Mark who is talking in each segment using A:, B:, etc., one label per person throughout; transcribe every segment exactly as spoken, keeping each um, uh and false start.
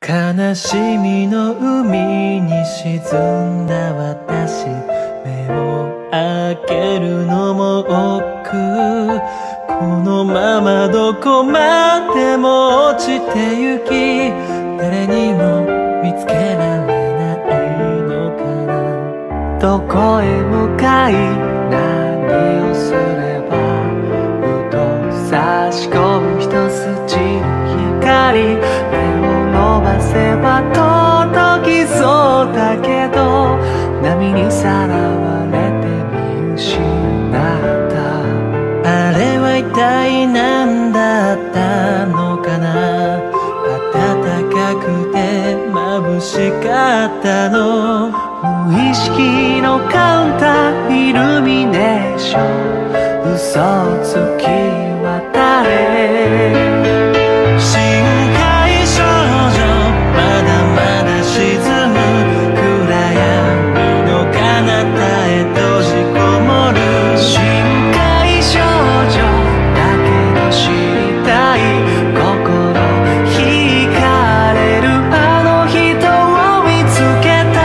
A: 悲しみの海に沈んだ私、目を開けるのも億劫。このままどこまでも落ちてゆき、誰にも見つけられないのかな。どこへ向かい何をすれば、ふと差し込む一筋の光、手を伸ばせば届きそうだけど、波にさらわれて見失った。あれは一体何だったのかな。暖かくて眩しかったの。無意識のカウンターイルミネーション、嘘をつきは誰。深海少女、まだまだ沈む暗闇の彼方へ閉じこもる。深海少女だけど知りたい、心惹かれるあの人を見つけた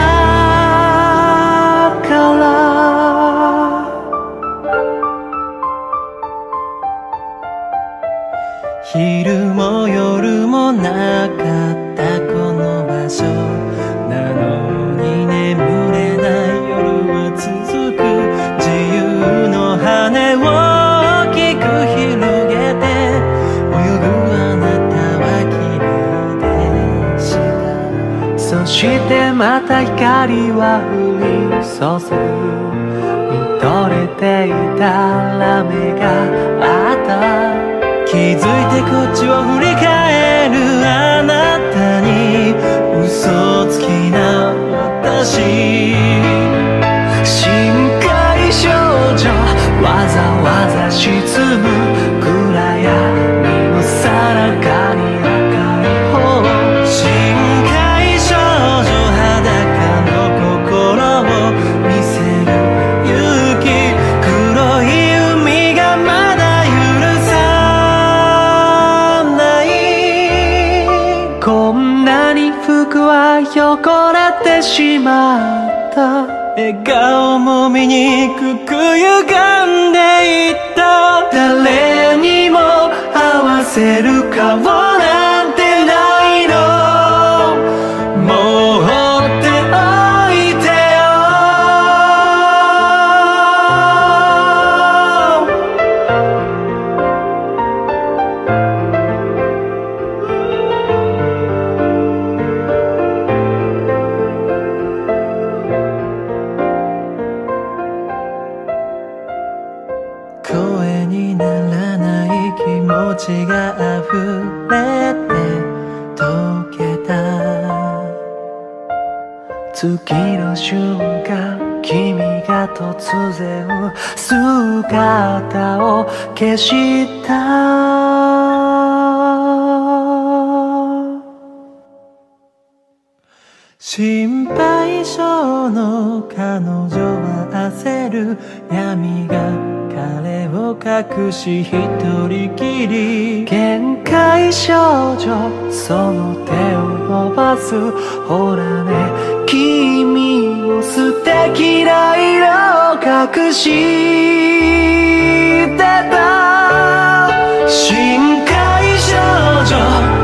A: から。昼も夜もなかったこの場所なのに、眠れない夜は続く。自由の羽を大きく広げて泳ぐあなたは綺麗でした。そしてまた光は降り注ぐ。見とれていたら目があった。気づいてこっちを振り返るあなたに、嘘つきな私。深海少女、わざわざ沈む暗闇のさなかに赤い方。深海少女、裸の心を見せる勇気。黒い海がまだ許さない。こんなに服は汚れてしまった。笑顔も醜く歪んでいった。誰にも合わせる顔なんてないの。もう放っておいてよ。声にならない気持ちが溢れて溶けた。次の瞬間、君が突然姿を消した。心配性の彼女は焦る。闇が彼を隠し一人きり。限界少女、その手を伸ばす。ほらね、君も素敵な色を隠してた。深海少女